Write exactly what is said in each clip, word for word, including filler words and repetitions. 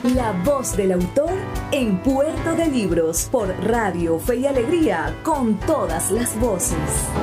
La voz del autor en Puerto de Libros por Radio Fe y Alegría, con todas las voces.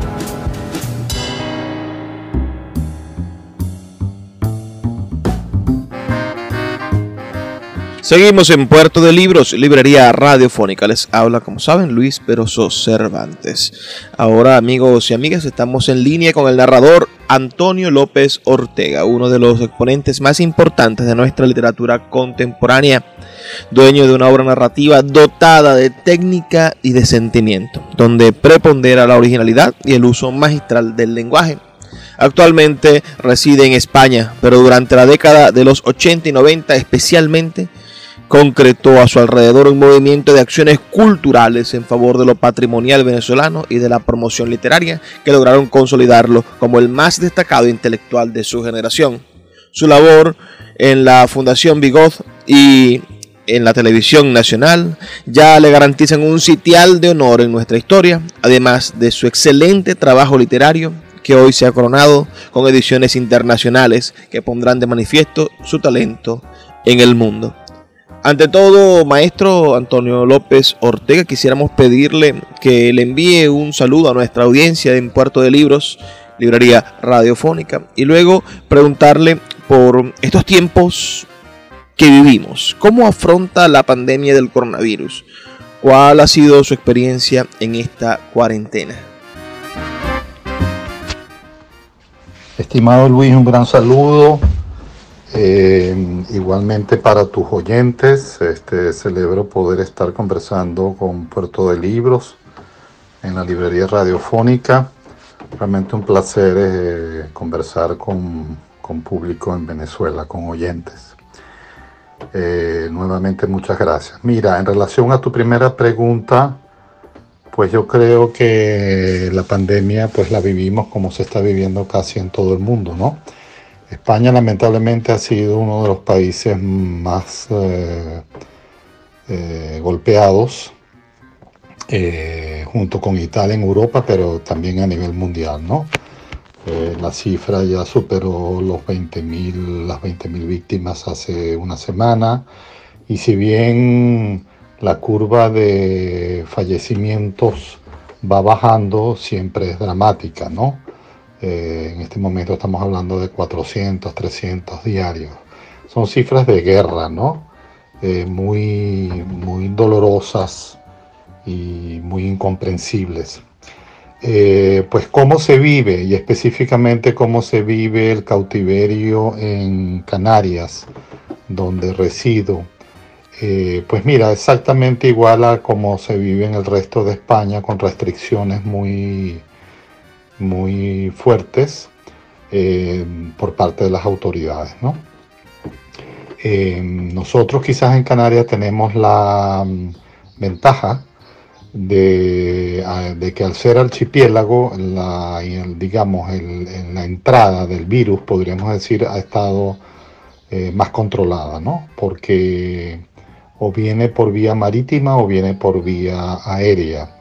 Seguimos en Puerto de Libros, librería radiofónica. Les habla, como saben, Luis Peroso Cervantes. Ahora, amigos y amigas, estamos en línea con el narrador Antonio López Ortega, uno de los exponentes más importantes de nuestra literatura contemporánea, dueño de una obra narrativa dotada de técnica y de sentimiento, donde prepondera la originalidad y el uso magistral del lenguaje. Actualmente reside en España, pero durante la década de los ochenta y noventa especialmente concretó a su alrededor un movimiento de acciones culturales en favor de lo patrimonial venezolano y de la promoción literaria que lograron consolidarlo como el más destacado intelectual de su generación. Su labor en la Fundación Bigot y en la televisión nacional ya le garantizan un sitial de honor en nuestra historia, además de su excelente trabajo literario que hoy se ha coronado con ediciones internacionales que pondrán de manifiesto su talento en el mundo. Ante todo, maestro Antonio López Ortega, quisiéramos pedirle que le envíe un saludo a nuestra audiencia en Puerto de Libros, librería radiofónica, y luego preguntarle por estos tiempos que vivimos. ¿Cómo afronta la pandemia del coronavirus? ¿Cuál ha sido su experiencia en esta cuarentena? Estimado Luis, un gran saludo. Eh, igualmente para tus oyentes, este, celebro poder estar conversando con Puerto de Libros en la librería radiofónica. Realmente un placer eh, conversar con, con público en Venezuela, con oyentes. Eh, nuevamente muchas gracias. Mira, en relación a tu primera pregunta, pues yo creo que la pandemia pues la vivimos como se está viviendo casi en todo el mundo, ¿no? España lamentablemente ha sido uno de los países más eh, eh, golpeados, eh, junto con Italia en Europa, pero también a nivel mundial, ¿no? Eh, la cifra ya superó los veinte mil, las veinte mil víctimas hace una semana, y si bien la curva de fallecimientos va bajando, siempre es dramática, ¿no? Eh, en este momento estamos hablando de cuatrocientos, trescientos diarios. Son cifras de guerra, ¿no? Eh, muy, muy dolorosas y muy incomprensibles. Eh, pues cómo se vive, y específicamente cómo se vive el cautiverio en Canarias, donde resido. Eh, pues mira, exactamente igual a cómo se vive en el resto de España, con restricciones muy, muy fuertes eh, por parte de las autoridades, ¿no? Eh, nosotros quizás en Canarias tenemos la um, ventaja de, de que al ser archipiélago, la, el, digamos, el, el, la entrada del virus, podríamos decir, ha estado eh, más controlada, ¿no? Porque o viene por vía marítima o viene por vía aérea,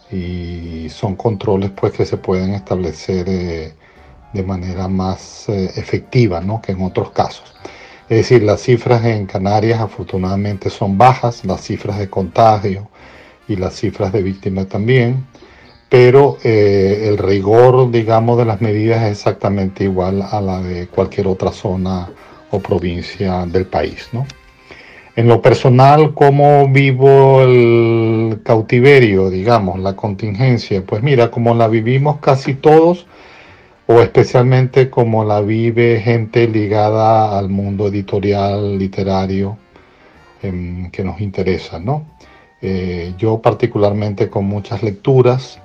y son controles pues que se pueden establecer eh, de manera más eh, efectiva, ¿no?, que en otros casos. Es decir, las cifras en Canarias afortunadamente son bajas, las cifras de contagio y las cifras de víctimas también, pero eh, el rigor, digamos, de las medidas es exactamente igual a la de cualquier otra zona o provincia del país, ¿no? En lo personal, ¿cómo vivo el cautiverio, digamos, la contingencia? Pues mira, como la vivimos casi todos, o especialmente como la vive gente ligada al mundo editorial, literario, eh, que nos interesa, ¿no? Eh, yo particularmente con muchas lecturas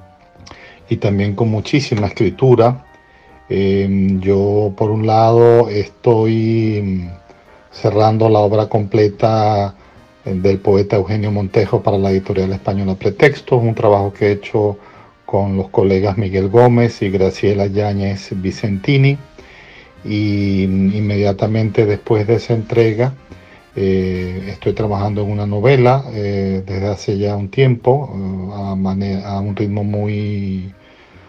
y también con muchísima escritura. Eh, yo, por un lado, estoy cerrando la obra completa del poeta Eugenio Montejo para la editorial española Pretextos, un trabajo que he hecho con los colegas Miguel Gómez y Graciela Yáñez Vicentini, y inmediatamente después de esa entrega eh, estoy trabajando en una novela eh, desde hace ya un tiempo, a, a un ritmo muy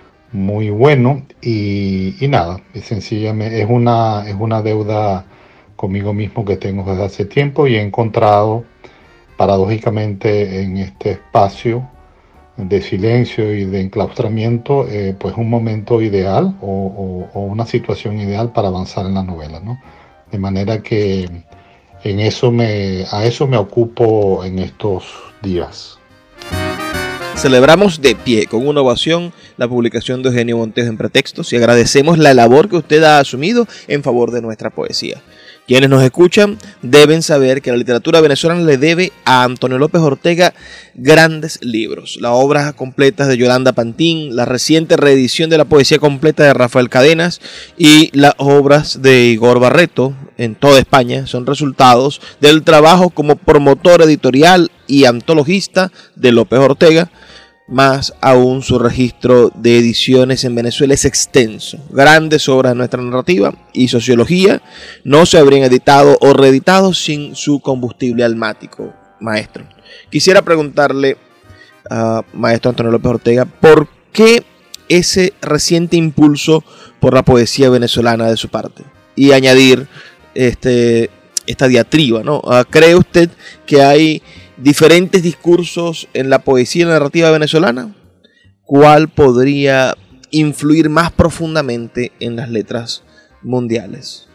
muy bueno, y, y nada, y sencillamente es una, es una deuda conmigo mismo que tengo desde hace tiempo, y he encontrado paradójicamente en este espacio de silencio y de enclaustramiento eh, pues un momento ideal o, o, o una situación ideal para avanzar en la novela, ¿no? De manera que en eso me, a eso me ocupo en estos días. Celebramos de pie, con una ovación, la publicación de Eugenio Montejo en Pretextos y agradecemos la labor que usted ha asumido en favor de nuestra poesía. Quienes nos escuchan deben saber que la literatura venezolana le debe a Antonio López Ortega grandes libros. Las obras completas de Yolanda Pantín, la reciente reedición de la poesía completa de Rafael Cadenas y las obras de Igor Barreto en toda España son resultados del trabajo como promotor editorial y antologista de López Ortega. Más aún, su registro de ediciones en Venezuela es extenso. Grandes obras de nuestra narrativa y sociología no se habrían editado o reeditado sin su combustible almático, maestro. Quisiera preguntarle a maestro Antonio López Ortega, ¿por qué ese reciente impulso por la poesía venezolana de su parte? Y añadir este, esta diatriba, ¿no? ¿Cree usted que hay diferentes discursos en la poesía narrativa venezolana? ¿Cuál podría influir más profundamente en las letras mundiales?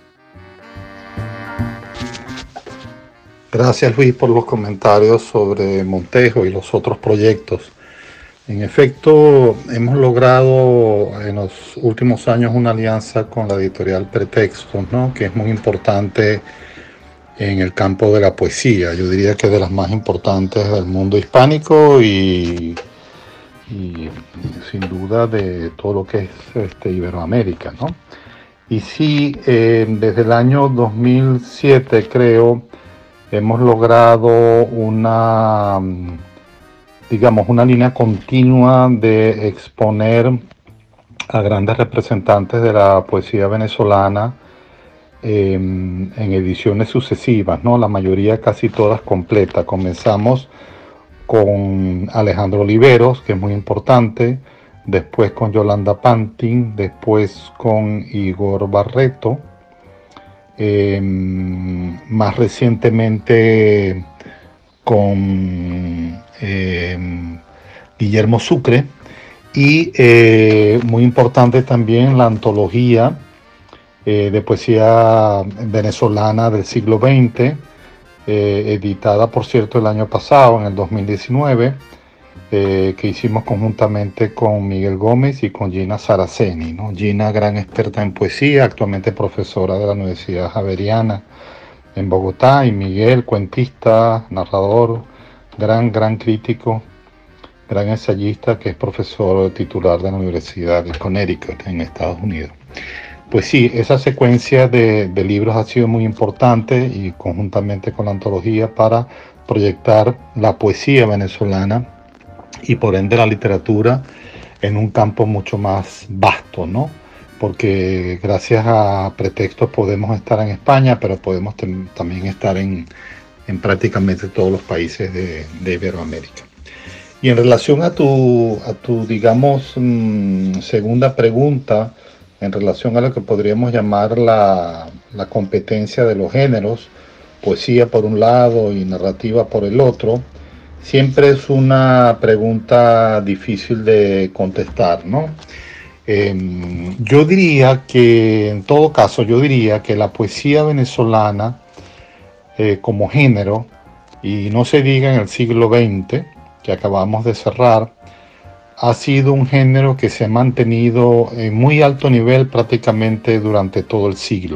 Gracias, Luis, por los comentarios sobre Montejo y los otros proyectos. En efecto, hemos logrado en los últimos años una alianza con la editorial Pretextos, ¿no? Que es muy importante en el campo de la poesía. Yo diría que es de las más importantes del mundo hispánico y, y sin duda de todo lo que es este, Iberoamérica, ¿no? Y sí, eh, desde el año dos mil siete, creo, hemos logrado una, digamos, una línea continua de exponer a grandes representantes de la poesía venezolana Eh, en ediciones sucesivas, ¿no? La mayoría, casi todas completas. Comenzamos con Alejandro Oliveros, que es muy importante, después con Yolanda Pantín, después con Igor Barreto, eh, más recientemente con eh, Guillermo Sucre, y eh, muy importante también la antología Eh, de poesía venezolana del siglo veinte, eh, editada por cierto el año pasado, en el dos mil diecinueve, eh, que hicimos conjuntamente con Miguel Gómez y con Gina Saraceni, ¿no? Gina, gran experta en poesía, actualmente profesora de la Universidad Javeriana en Bogotá, y Miguel, cuentista, narrador, gran, gran crítico, gran ensayista, que es profesor titular de la Universidad de Connecticut en Estados Unidos. Pues sí, esa secuencia de, de libros ha sido muy importante, y conjuntamente con la antología, para proyectar la poesía venezolana y por ende la literatura en un campo mucho más vasto, ¿no? Porque gracias a Pretextos podemos estar en España, pero podemos también estar en, en prácticamente todos los países de, de Iberoamérica. Y en relación a tu, a tu digamos, mmm, segunda pregunta, en relación a lo que podríamos llamar la, la competencia de los géneros, poesía por un lado y narrativa por el otro, siempre es una pregunta difícil de contestar, ¿no? Eh, yo diría que, en todo caso, yo diría que la poesía venezolana eh, como género, y no se diga en el siglo veinte, que acabamos de cerrar, ha sido un género que se ha mantenido en muy alto nivel prácticamente durante todo el siglo.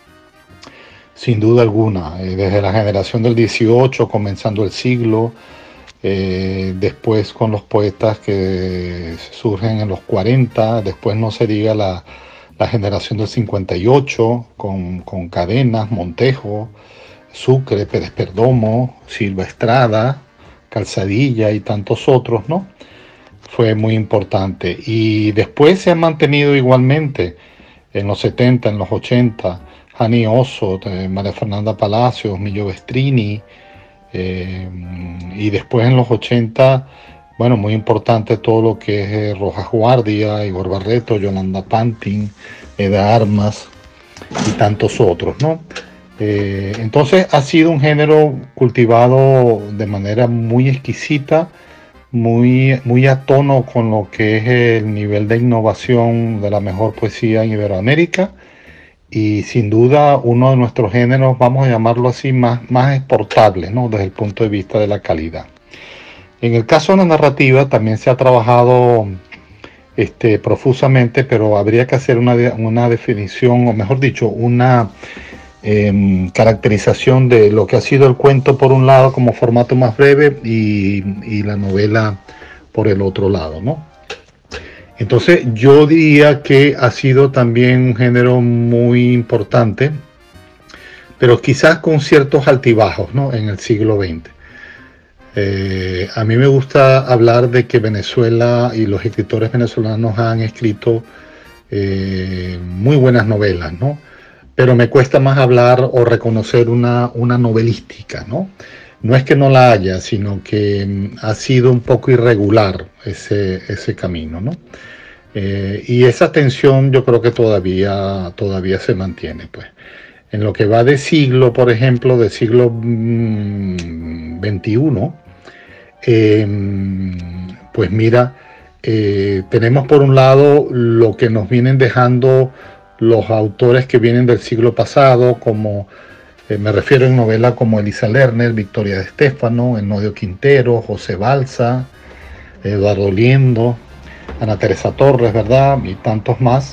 Sin duda alguna, eh, desde la generación del dieciocho, comenzando el siglo, eh, después con los poetas que surgen en los cuarenta, después no se diga la, la generación del cincuenta y ocho, con, con Cadenas, Montejo, Sucre, Pérez Perdomo, Silva Estrada, Calzadilla y tantos otros, ¿no? Fue muy importante. Y después se ha mantenido igualmente en los setenta, en los ochenta, Jani Oso, María Fernanda Palacios, Millo Vestrini, eh, y después en los ochenta, bueno, muy importante todo lo que es eh, Rojas Guardia, Igor Barreto, Yolanda Pantín, Eda Armas y tantos otros, ¿no? Eh, entonces ha sido un género cultivado de manera muy exquisita, muy, muy a tono con lo que es el nivel de innovación de la mejor poesía en Iberoamérica, y sin duda uno de nuestros géneros, vamos a llamarlo así, más, más exportables, ¿no? Desde el punto de vista de la calidad. En el caso de la narrativa también se ha trabajado este, profusamente, pero habría que hacer una, una definición, o mejor dicho, una Eh, caracterización de lo que ha sido el cuento por un lado como formato más breve y, y la novela por el otro lado, ¿no? Entonces yo diría que ha sido también un género muy importante, pero quizás con ciertos altibajos, ¿no? En el siglo veinte. Eh, a mí me gusta hablar de que Venezuela y los escritores venezolanos han escrito eh, muy buenas novelas, ¿no? Pero me cuesta más hablar o reconocer una, una novelística, ¿no? No es que no la haya, sino que mm, ha sido un poco irregular ese, ese camino, ¿no? Eh, y esa tensión yo creo que todavía, todavía se mantiene, pues. En lo que va de siglo, por ejemplo, de siglo mm, veintiuno, eh, pues mira, eh, tenemos por un lado lo que nos vienen dejando los autores que vienen del siglo pasado, como eh, me refiero en novela como Elisa Lerner, Victoria de Estéfano, Enodio Quintero, José Balsa, Eduardo Liendo, Ana Teresa Torres, ¿verdad? Y tantos más.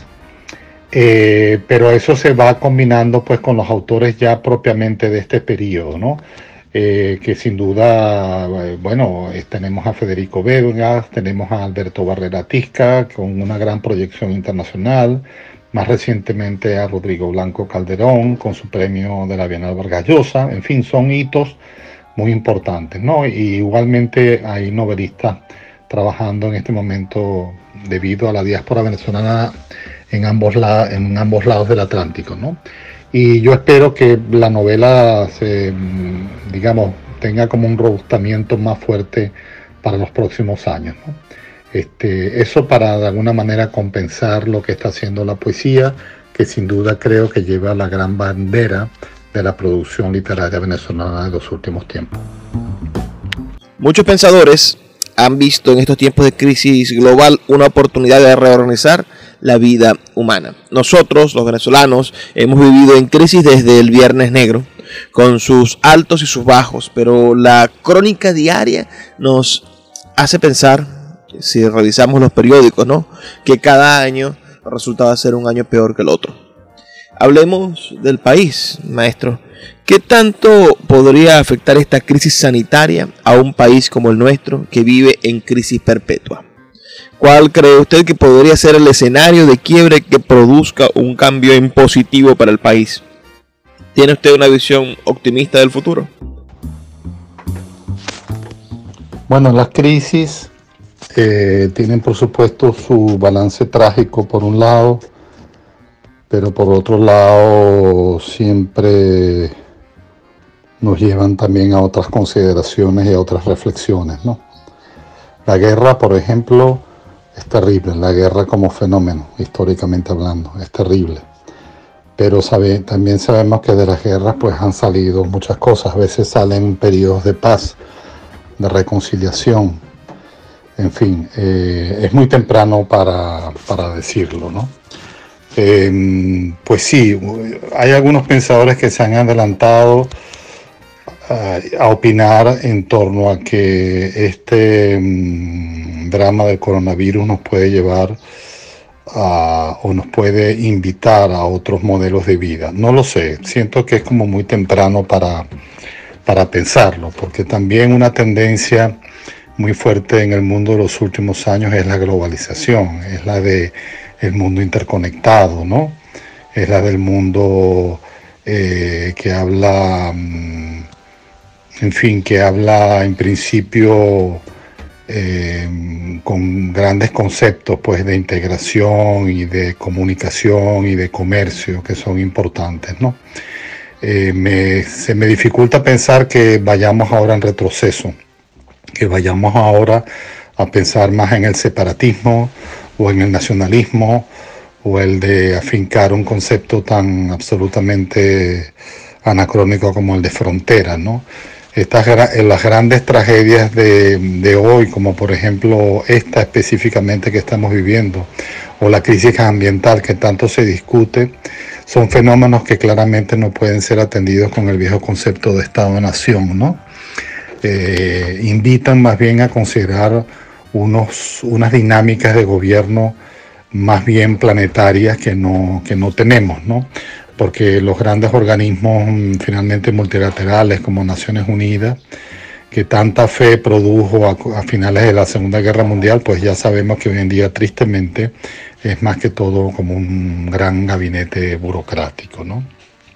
Eh, pero eso se va combinando pues con los autores ya propiamente de este periodo, ¿no? Eh, que sin duda, eh, bueno, eh, tenemos a Federico Vegas, tenemos a Alberto Barrera Tisca, con una gran proyección internacional, más recientemente a Rodrigo Blanco Calderón con su premio de la Bienal Vargas Llosa. En fin, son hitos muy importantes, ¿no? Y igualmente hay novelistas trabajando en este momento debido a la diáspora venezolana en ambos, la, en ambos lados del Atlántico, ¿no? Y yo espero que la novela se, digamos, tenga como un robustamiento más fuerte para los próximos años, ¿no? Este, eso para de alguna manera compensar lo que está haciendo la poesía, que sin duda creo que lleva la gran bandera de la producción literaria venezolana de los últimos tiempos. Muchos pensadores han visto en estos tiempos de crisis global una oportunidad de reorganizar la vida humana. Nosotros, los venezolanos, hemos vivido en crisis desde el Viernes Negro, con sus altos y sus bajos, pero la crónica diaria nos hace pensar, si revisamos los periódicos, ¿no?, que cada año resultaba ser un año peor que el otro. Hablemos del país, maestro. ¿Qué tanto podría afectar esta crisis sanitaria a un país como el nuestro, que vive en crisis perpetua? ¿Cuál cree usted que podría ser el escenario de quiebre que produzca un cambio en positivo para el país? ¿Tiene usted una visión optimista del futuro? Bueno, las crisis eh, tienen por supuesto su balance trágico por un lado, pero por otro lado siempre nos llevan también a otras consideraciones y a otras reflexiones, ¿no? La guerra, por ejemplo, es terrible. La guerra como fenómeno, históricamente hablando, es terrible. Pero sabe, también sabemos que de las guerras pues han salido muchas cosas. A veces salen periodos de paz, de reconciliación. En fin, eh, es muy temprano para, para decirlo, ¿no? Eh, pues sí, hay algunos pensadores que se han adelantado a, a opinar en torno a que este um, drama del coronavirus nos puede llevar a, o nos puede invitar a otros modelos de vida. No lo sé, siento que es como muy temprano para, para pensarlo, porque también una tendencia muy fuerte en el mundo de los últimos años es la globalización, es la de el mundo interconectado, ¿no? Es la del mundo eh, que habla, en fin, que habla en principio eh, con grandes conceptos, pues, de integración y de comunicación y de comercio, que son importantes, ¿no? Eh, me, se me dificulta pensar que vayamos ahora en retroceso, que vayamos ahora a pensar más en el separatismo o en el nacionalismo, o el de afincar un concepto tan absolutamente anacrónico como el de fronteras, ¿no? Estas, las grandes tragedias de, de hoy, como por ejemplo esta específicamente que estamos viviendo, o la crisis ambiental que tanto se discute, son fenómenos que claramente no pueden ser atendidos con el viejo concepto de Estado-Nación, ¿no? Eh, invitan más bien a considerar unos, unas dinámicas de gobierno más bien planetarias que no, que no tenemos, ¿no? Porque los grandes organismos finalmente multilaterales como Naciones Unidas, que tanta fe produjo a, a finales de la Segunda Guerra Mundial, pues ya sabemos que hoy en día tristemente es más que todo como un gran gabinete burocrático, ¿no?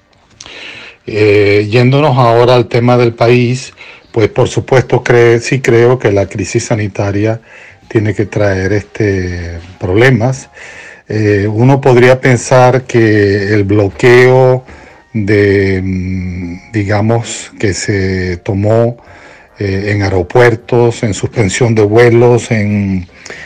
Eh, yéndonos ahora al tema del país, pues por supuesto cree, sí creo que la crisis sanitaria tiene que traer este, problemas. Eh, uno podría pensar que el bloqueo de, digamos, que se tomó eh, en aeropuertos, en suspensión de vuelos, en,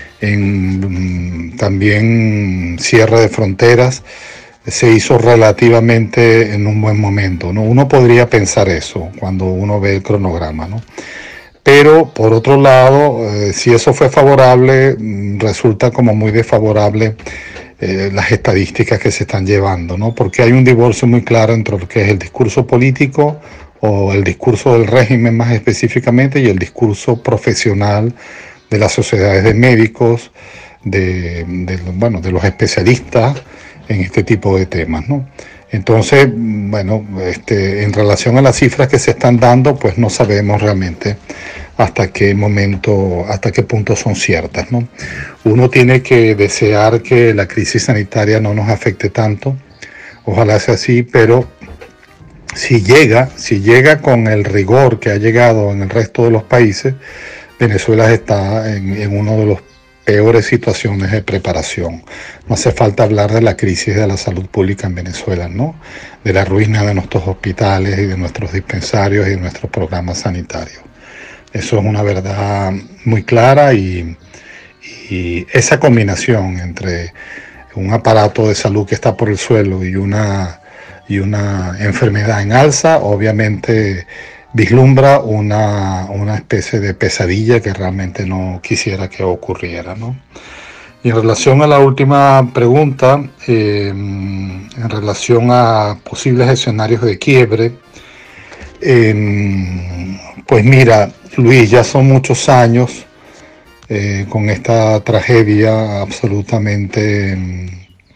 en también cierre de fronteras, se hizo relativamente en un buen momento, ¿no? Uno podría pensar eso cuando uno ve el cronograma, ¿no? Pero por otro lado, eh, si eso fue favorable, resulta como muy desfavorable eh, las estadísticas que se están llevando, ¿no? Porque hay un divorcio muy claro entre lo que es el discurso político o el discurso del régimen más específicamente y el discurso profesional de las sociedades de médicos, de, de, bueno, de los especialistas en este tipo de temas, ¿no? Entonces, bueno, este, en relación a las cifras que se están dando, pues no sabemos realmente hasta qué momento, hasta qué punto son ciertas, ¿no? Uno tiene que desear que la crisis sanitaria no nos afecte tanto, ojalá sea así, pero si llega, si llega con el rigor que ha llegado en el resto de los países, Venezuela está en, en uno de los peores situaciones de preparación. No hace falta hablar de la crisis de la salud pública en Venezuela, ¿no? De la ruina de nuestros hospitales y de nuestros dispensarios y de nuestros programas sanitarios. Eso es una verdad muy clara y, y esa combinación entre un aparato de salud que está por el suelo y una, y una enfermedad en alza, obviamente vislumbra una, una especie de pesadilla que realmente no quisiera que ocurriera, ¿no? Y en relación a la última pregunta, eh, en relación a posibles escenarios de quiebre, eh, pues mira, Luis, ya son muchos años eh, con esta tragedia absolutamente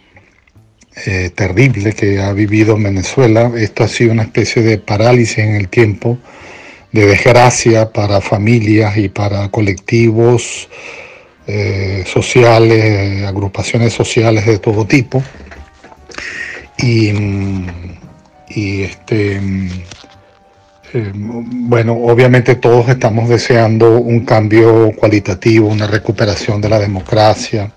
eh, terrible que ha vivido Venezuela. Esto ha sido una especie de parálisis en el tiempo, de desgracia para familias y para colectivos eh, sociales, agrupaciones sociales de todo tipo. Y, y este, eh, bueno, obviamente todos estamos deseando un cambio cualitativo, una recuperación de la democracia.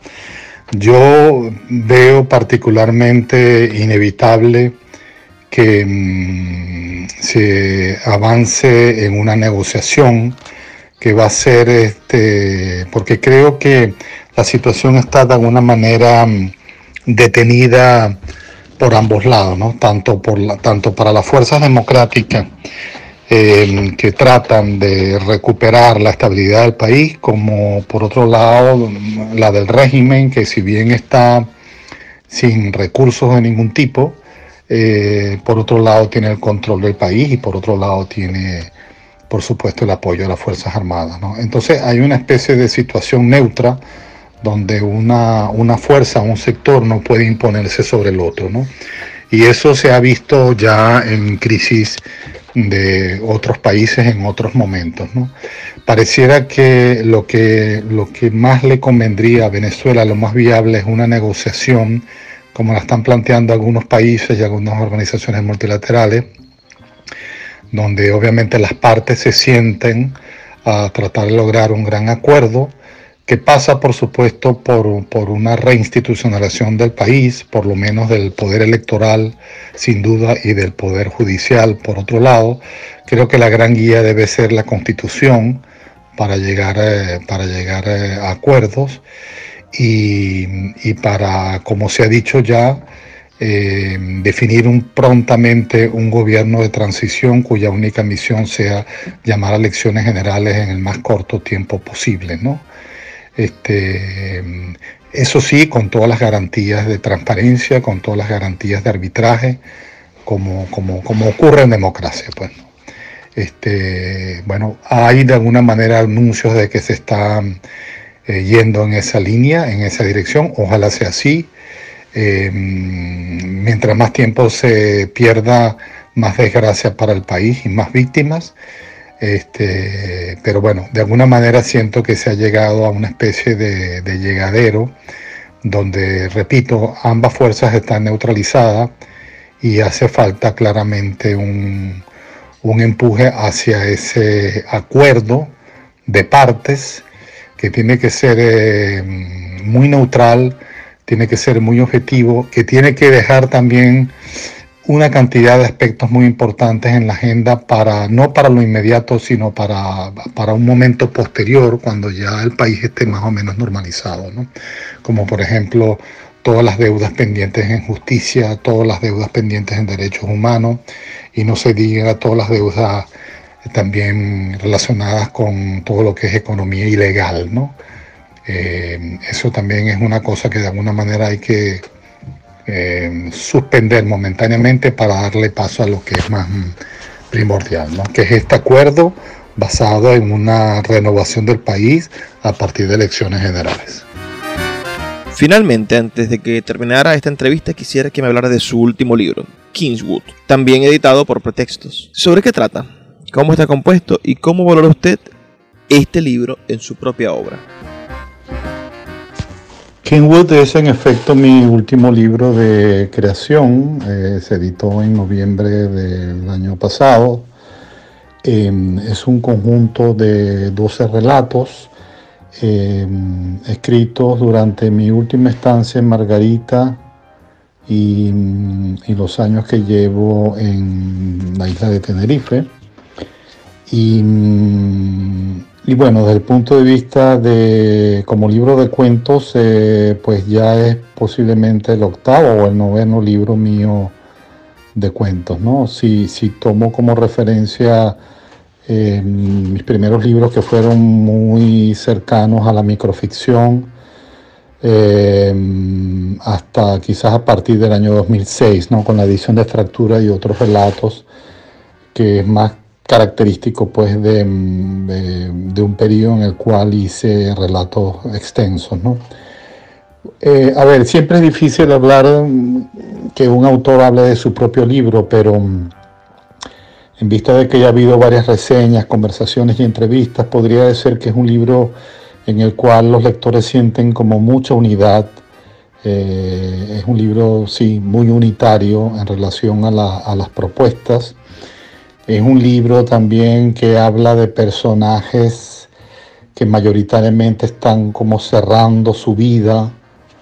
Yo veo particularmente inevitable que mmm, se avance en una negociación que va a ser, este, porque creo que la situación está de alguna manera mmm, detenida por ambos lados, ¿no? Tanto, por la, tanto para las fuerzas democráticas eh, que tratan de recuperar la estabilidad del país, como por otro lado la del régimen, que si bien está sin recursos de ningún tipo, eh, por otro lado tiene el control del país y por otro lado tiene, por supuesto, el apoyo a las Fuerzas Armadas, ¿no? Entonces hay una especie de situación neutra donde una, una fuerza, un sector no puede imponerse sobre el otro, ¿no? Y eso se ha visto ya en crisis de otros países en otros momentos, ¿no? Pareciera que lo que, lo que más le convendría a Venezuela, lo más viable, es una negociación, como la están planteando algunos países y algunas organizaciones multilaterales, donde obviamente las partes se sienten a tratar de lograr un gran acuerdo, que pasa, por supuesto, por, por una reinstitucionalización del país, por lo menos del poder electoral, sin duda, y del poder judicial, por otro lado. Creo que la gran guía debe ser la Constitución para llegar, eh, para llegar eh, a acuerdos y, y para, como se ha dicho ya, eh, definir un, prontamente un gobierno de transición cuya única misión sea llamar a elecciones generales en el más corto tiempo posible, ¿no? Este, eso sí, con todas las garantías de transparencia, con todas las garantías de arbitraje, como, como, como ocurre en democracia, pues. Este, bueno, hay de alguna manera anuncios de que se está eh, yendo en esa línea, en esa dirección. Ojalá sea así. Eh, mientras más tiempo se pierda, más desgracia para el país y más víctimas. Este, pero bueno, de alguna manera siento que se ha llegado a una especie de, de llegadero donde, repito, ambas fuerzas están neutralizadas y hace falta claramente un, un empuje hacia ese acuerdo de partes que tiene que ser eh, muy neutral, tiene que ser muy objetivo, que tiene que dejar también una cantidad de aspectos muy importantes en la agenda, para, no para lo inmediato, sino para, para un momento posterior, cuando ya el país esté más o menos normalizado, ¿no? Como por ejemplo todas las deudas pendientes en justicia, todas las deudas pendientes en derechos humanos, y no se diga todas las deudas también relacionadas con todo lo que es economía ilegal, ¿no? Eh, eso también es una cosa que de alguna manera hay que eh, suspender momentáneamente para darle paso a lo que es más primordial, ¿no? Que es este acuerdo basado en una renovación del país a partir de elecciones generales. Finalmente, antes de que terminara esta entrevista, quisiera que me hablara de su último libro, Kingswood, también editado por Pretextos. ¿Sobre qué trata? ¿Cómo está compuesto? ¿Y cómo valora usted este libro en su propia obra? Kingswood es en efecto mi último libro de creación. Eh, se editó en noviembre del año pasado. Eh, es un conjunto de doce relatos eh, escritos durante mi última estancia en Margarita y, y los años que llevo en la isla de Tenerife. Y, y bueno, desde el punto de vista de como libro de cuentos, eh, pues ya es posiblemente el octavo o el noveno libro mío de cuentos, ¿no? Si, si tomo como referencia eh, mis primeros libros, que fueron muy cercanos a la microficción, eh, hasta quizás a partir del año dos mil seis, ¿no? Con la edición de Fractura y otros relatos, que es más característico pues de, de, de un periodo en el cual hice relatos extensos, ¿no? Eh, a ver, siempre es difícil hablar que un autor hable de su propio libro, pero en vista de que ya ha habido varias reseñas, conversaciones y entrevistas, podría decir que es un libro en el cual los lectores sienten como mucha unidad. Eh, es un libro, sí, muy unitario en relación a, la, a las propuestas. Es un libro también que habla de personajes que mayoritariamente están como cerrando su vida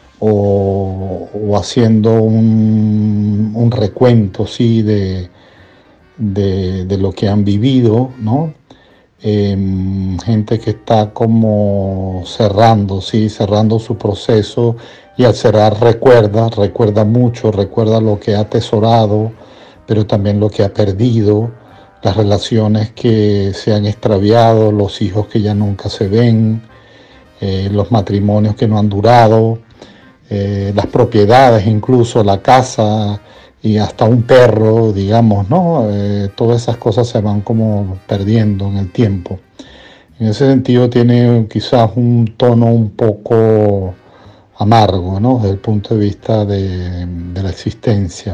o, o haciendo un, un recuento, sí, de, de, de lo que han vivido, ¿no? Eh, gente que está como cerrando, sí, cerrando su proceso, y al cerrar recuerda, recuerda mucho, recuerda lo que ha atesorado, pero también lo que ha perdido, las relaciones que se han extraviado, los hijos que ya nunca se ven, eh, los matrimonios que no han durado, eh, las propiedades, incluso la casa y hasta un perro, digamos, ¿no? Eh, todas esas cosas se van como perdiendo en el tiempo. En ese sentido tiene quizás un tono un poco amargo, ¿no? Desde el punto de vista de, de la existencia.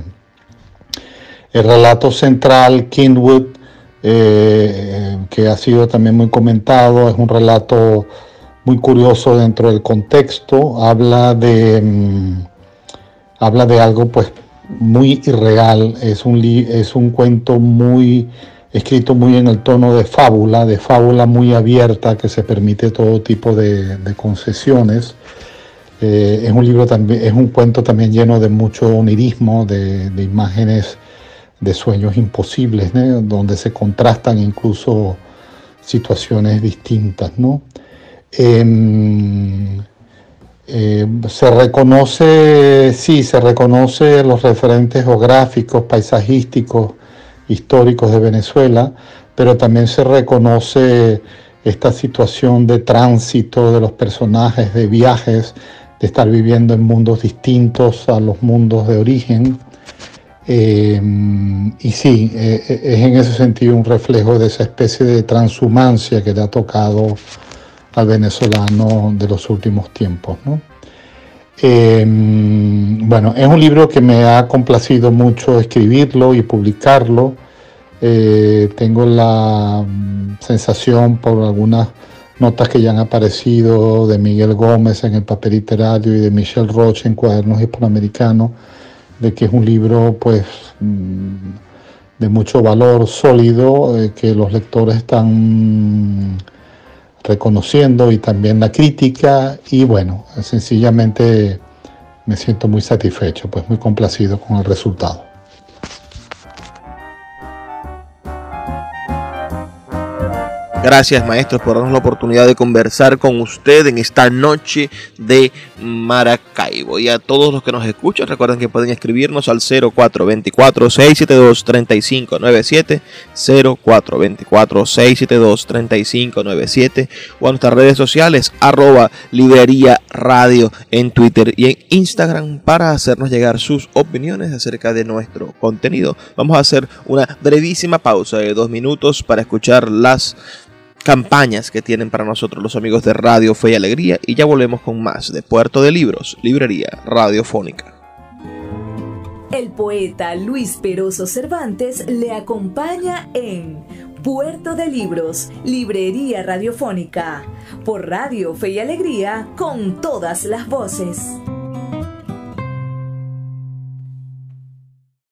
El relato central, Kingswood, eh, que ha sido también muy comentado, es un relato muy curioso dentro del contexto. Habla de, um, habla de algo pues muy irreal. Es un, es un cuento muy escrito muy en el tono de fábula, de fábula muy abierta, que se permite todo tipo de, de concesiones. Eh, es un libro también, es un cuento también lleno de mucho onirismo, de, de imágenes de sueños imposibles, ¿no? Donde se contrastan incluso situaciones distintas, ¿no? Eh, Eh, se reconoce, sí, se reconoce los referentes geográficos, paisajísticos, históricos de Venezuela, pero también se reconoce esta situación de tránsito de los personajes, de viajes, de estar viviendo en mundos distintos a los mundos de origen. Eh, y sí, eh, es en ese sentido un reflejo de esa especie de transhumancia que le ha tocado al venezolano de los últimos tiempos, ¿no? Eh, bueno, es un libro que me ha complacido mucho escribirlo y publicarlo. Eh, tengo la sensación, por algunas notas que ya han aparecido, de Miguel Gómez en El Papel Literario y de Michelle Roche en Cuadernos Hispanoamericanos, de que es un libro pues de mucho valor sólido, eh, que los lectores están reconociendo, y también la crítica, y bueno, sencillamente me siento muy satisfecho, pues muy complacido con el resultado. Gracias, maestros, por darnos la oportunidad de conversar con usted en esta noche de Maracaibo. Y a todos los que nos escuchan, recuerden que pueden escribirnos al cero cuatro dos cuatro, seis siete dos, tres cinco nueve siete, cero cuatro dos cuatro, seis siete dos, tres cinco nueve siete, o a nuestras redes sociales, arroba Librería Radio en Twitter y en Instagram, para hacernos llegar sus opiniones acerca de nuestro contenido. Vamos a hacer una brevísima pausa de dos minutos para escuchar las campañas que tienen para nosotros los amigos de Radio Fe y Alegría, y ya volvemos con más de Puerto de Libros, Librería Radiofónica. El poeta Luis Peroso Cervantes le acompaña en Puerto de Libros, Librería Radiofónica, por Radio Fe y Alegría, con todas las voces.